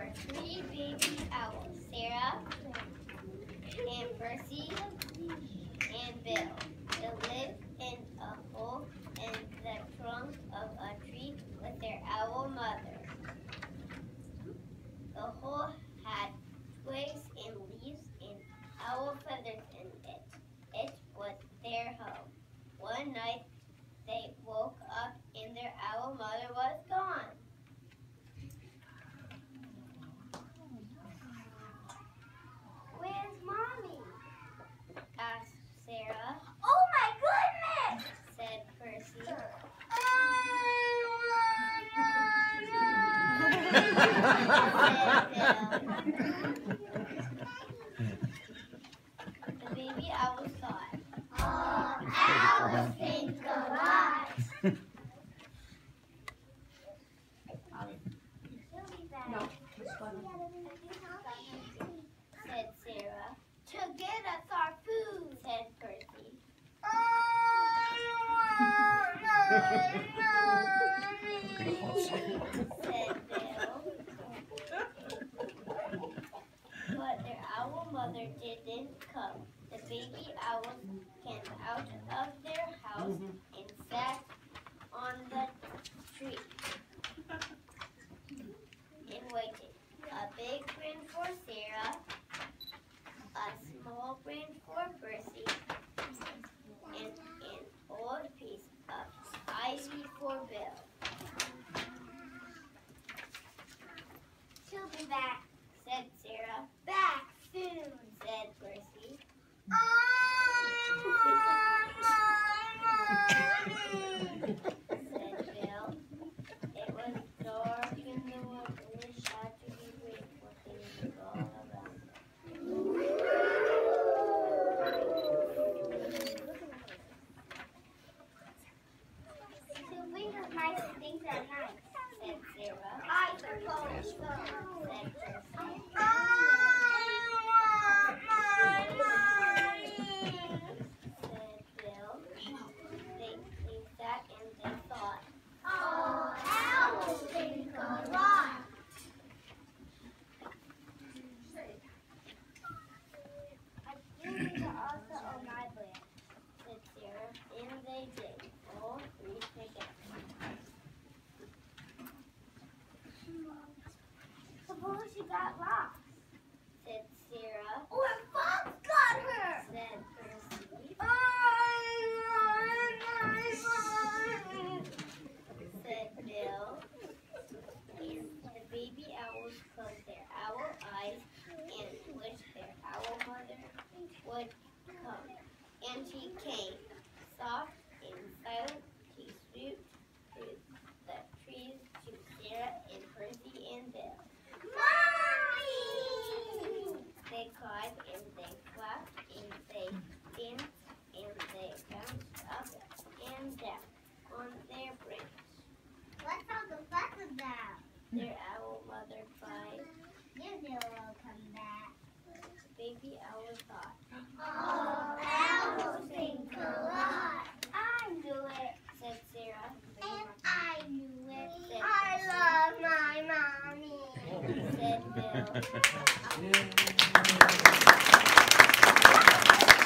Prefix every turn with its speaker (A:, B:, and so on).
A: are three baby owls, Sarah and Percy and Bill. They live in a hole in the trunk of a tree with their owl mother. The hole had twigs and leaves and owl feathers in it. It was their home. One night they woke up and their owl mother was gone. "Where's Mommy?" asked Sarah. "Oh my goodness!" said Percy. The baby owl thought, owls think a lot. She'll be back. No, said Sarah. "To get us our food," said Percy. said Bill. But their owl mother didn't come. The baby owls came out of their house and sat on the tree and waited. A big branch for Sarah, a small branch for Percy, and an old piece of ivy for Bill. "She'll be back," said Sarah. "Back soon," said Percy. said Bill. It was dark in the wood and the shadowy grateful things were all around them. "She'll bring us nice things at night," said Sarah. "I suppose so," said Percy. said Bill. They sat and they thought, owls think a lot. "I think we could also own my branch," said Sarah, and they did, all three together. "Suppose she got lost," said Sarah. "Or a fox got her," said Percy. said Bill. And the baby owls closed their owl eyes and wished their owl mother would come. And she came, soft and silent. She swooped through the trees to Sarah and Percy and Bill. "Mommy!" They cried and they clapped and they danced and they bounced up and down on their branch. "What's all the fuss about?" their owl mother cried. "You know I'll come back." Baby owl thought, owls think a lot. "I knew it," said Sarah. "And I knew it," said I love my mommy, said Bill.